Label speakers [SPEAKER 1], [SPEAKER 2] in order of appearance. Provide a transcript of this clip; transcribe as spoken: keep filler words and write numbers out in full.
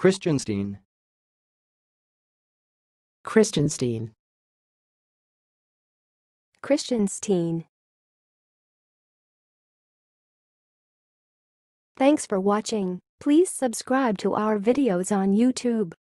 [SPEAKER 1] kristianstein,
[SPEAKER 2] kristianstein,
[SPEAKER 3] kristianstein. Thanks for watching. Please subscribe to our videos on YouTube.